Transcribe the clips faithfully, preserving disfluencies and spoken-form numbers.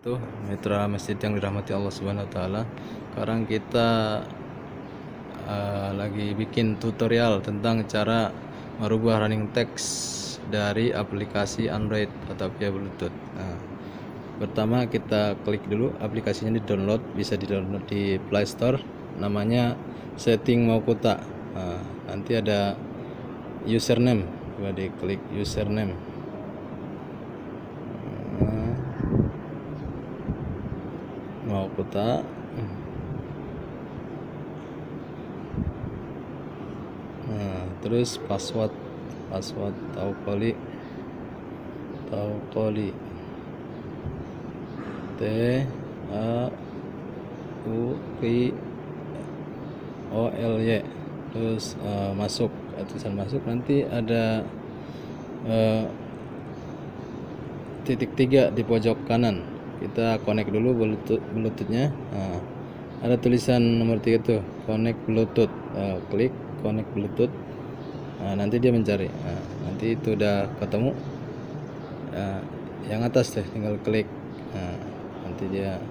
Tuh mitra masjid yang dirahmati Allah Subhanahu wa taala. Sekarang kita uh, lagi bikin tutorial tentang cara merubah running text dari aplikasi Android atau via Bluetooth. Nah, pertama kita klik dulu aplikasinya, di download, bisa di download di Play Store, namanya Setting Maukuta. Nah, nanti ada username, coba diklik username. Maukuta. Nah, terus password password Tauqoli Tauqoli T A U Q O L Y, terus uh, masuk, tulisan masuk, nanti ada uh, titik tiga di pojok kanan. Kita connect dulu bluetooth bluetoothnya. Nah, ada tulisan nomor tiga tuh, connect bluetooth. Uh, klik connect bluetooth. Nah, nanti dia mencari. Nah, nanti itu udah ketemu. Nah, yang atas deh tinggal klik. Nah, nanti dia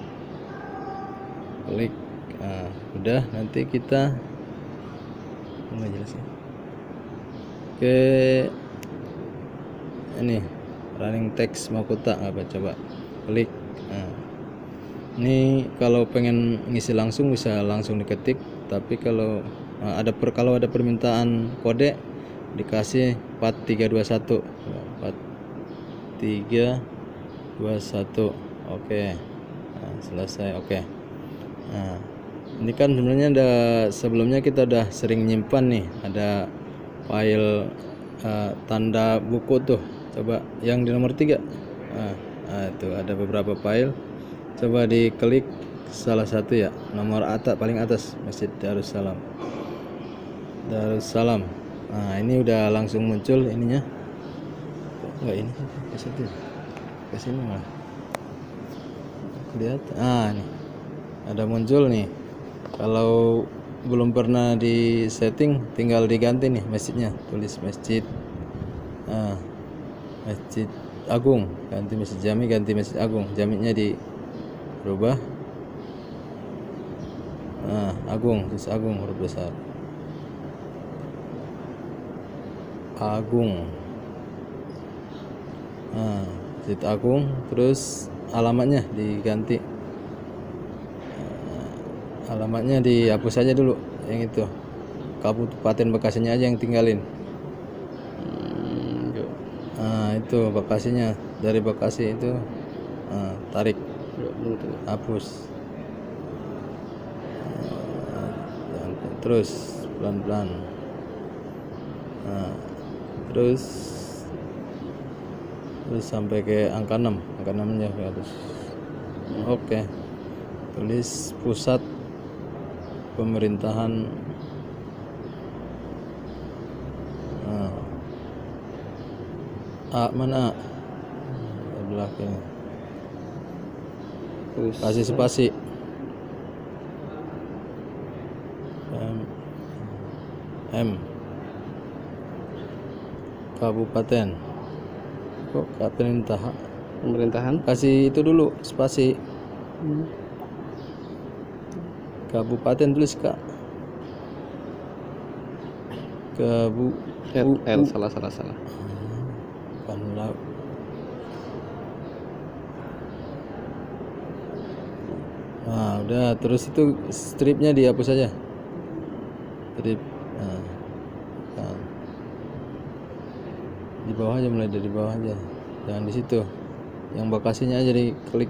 klik. Nah, udah, nanti kita nggak jelas ya. Oke, ini running text Maukuta, apa coba klik. Nah, ini kalau pengen ngisi langsung bisa langsung diketik, tapi kalau nah, ada per kalau ada permintaan kode dikasih empat tiga dua satu empat tiga dua satu. Oke. Nah, selesai. Oke. Nah, ini kan sebenarnya ada, sebelumnya kita udah sering nyimpan nih, ada file uh, tanda buku tuh, coba yang di nomor tiga. Nah, nah itu ada beberapa file, coba diklik salah satu ya, nomor atas paling atas, Masjid Darussalam Darussalam. Nah, ini udah langsung muncul ininya. Enggak, ini ke situ, ke sini malah lihat. Ah, ini ada muncul nih. Kalau belum pernah di setting, tinggal diganti nih masjidnya, tulis Masjid ah, Masjid Agung, ganti Masjid Jami, ganti Masjid Agung, jaminya dirubah. Nah, Agung, terus Agung huruf besar, Agung. Nah, Masjid Agung, terus alamatnya diganti. Alamatnya dihapus aja dulu, yang itu Kabupaten Bekasinya aja yang tinggalin. Nah, itu Bekasinya, dari Bekasi itu nah, tarik, hapus. Nah, terus pelan-pelan. Nah, terus terus sampai ke angka enam, angka enam nya harus. Oke, tulis pusat pemerintahan. Nah, A mana A? Sebelah kiri. Terus kasih spasi. M, M. Kabupaten. Kok pemerintahan? Pemerintahan? Kasih itu dulu spasi. Hmm. Kabupaten tulis K. Kabu L, L salah salah salah. Kanlau. Nah, udah, terus itu stripnya dihapus aja. Strip. Nah, nah. Di bawah aja, mulai dari bawah aja. Jangan di situ. Yang Bekasinya aja diklik.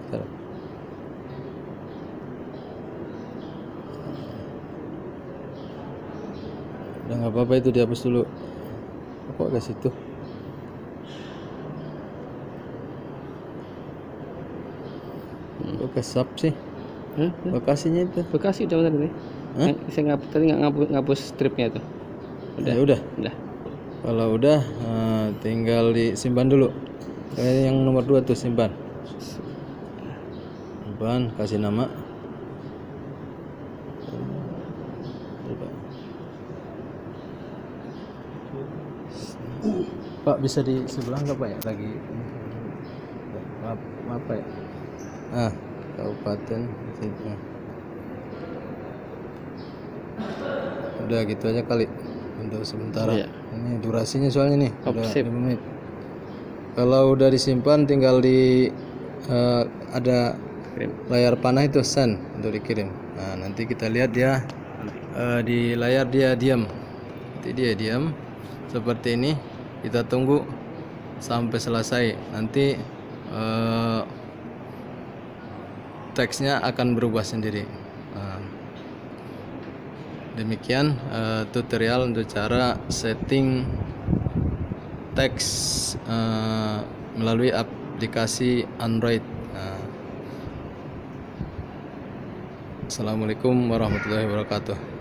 Udah nggak apa-apa, itu dihapus dulu. Kok ke situ? Kok ke sub sih? Hah? Bekasinya itu. Bekasi udah tadi. Hah? Saya ngapus tadi nggak ngapus, ngapus stripnya itu. Udah. Ya, udah. Udah. Kalau udah, nah, tinggal disimpan dulu. Kayak yang nomor dua tuh, simpan. Simpan, kasih nama. Pak, bisa di sebelah nggak Pak ya? Lagi maaf, maaf Pak ya. ah kabupaten situ. Udah gitu aja kali untuk sementara. Iya. Ini durasinya soalnya nih Oh, udah sip. lima menit. Kalau udah disimpan tinggal di eh, ada Kirim. layar panah itu send untuk dikirim. Nah nanti kita lihat dia eh, di layar dia diam. Nanti dia diam seperti ini. Kita tunggu sampai selesai. Nanti eh, teksnya akan berubah sendiri. Nah, demikian eh, tutorial untuk cara setting teks eh, melalui aplikasi Android. Nah, Assalamualaikum warahmatullahi wabarakatuh.